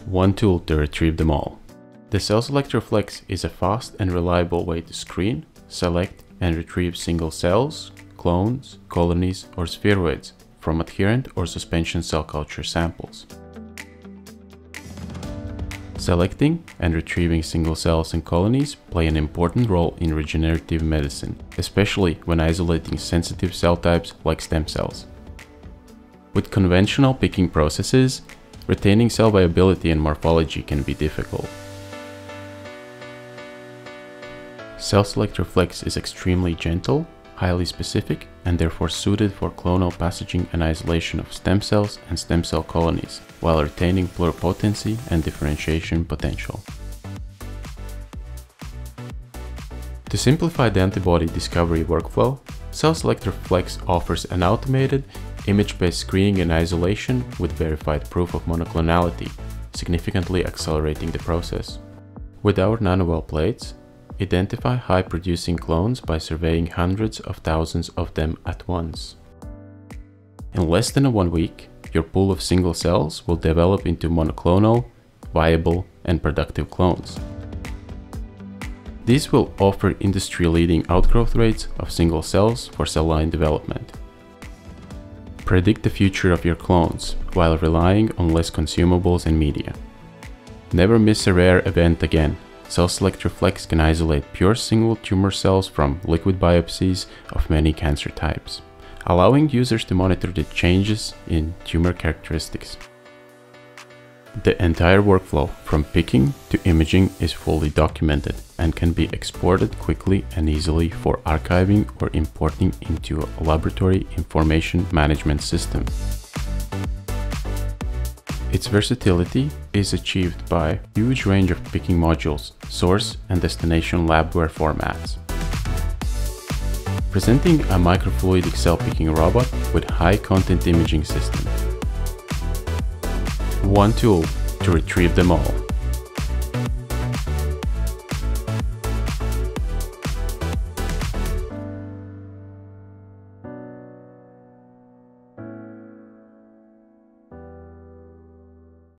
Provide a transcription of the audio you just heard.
one tool to retrieve them all. The CellCelector Flex is a fast and reliable way to screen, select, and retrieve single cells, clones, colonies, or spheroids from adherent or suspension cell culture samples. Selecting and retrieving single cells and colonies play an important role in regenerative medicine, especially when isolating sensitive cell types like stem cells. With conventional picking processes, retaining cell viability and morphology can be difficult. CellCelector Flex is extremely gentle, highly specific, and therefore suited for clonal passaging and isolation of stem cells and stem cell colonies, while retaining pluripotency and differentiation potential. To simplify the antibody discovery workflow, CellCelector Flex offers an automated, image-based screening and isolation with verified proof of monoclonality, significantly accelerating the process. With our nanowell plates, identify high-producing clones by surveying hundreds of thousands of them at once. In less than 1 week, your pool of single cells will develop into monoclonal, viable, and productive clones. These will offer industry-leading outgrowth rates of single cells for cell line development. Predict the future of your clones while relying on less consumables and media. Never miss a rare event again. CellCelector Flex can isolate pure single tumor cells from liquid biopsies of many cancer types, allowing users to monitor the changes in tumor characteristics. The entire workflow from picking to imaging is fully documented and can be exported quickly and easily for archiving or importing into a laboratory information management system. Its versatility is achieved by a huge range of picking modules, source and destination labware formats. Presenting a microfluidic cell picking robot with high content imaging system. One tool to retrieve them all.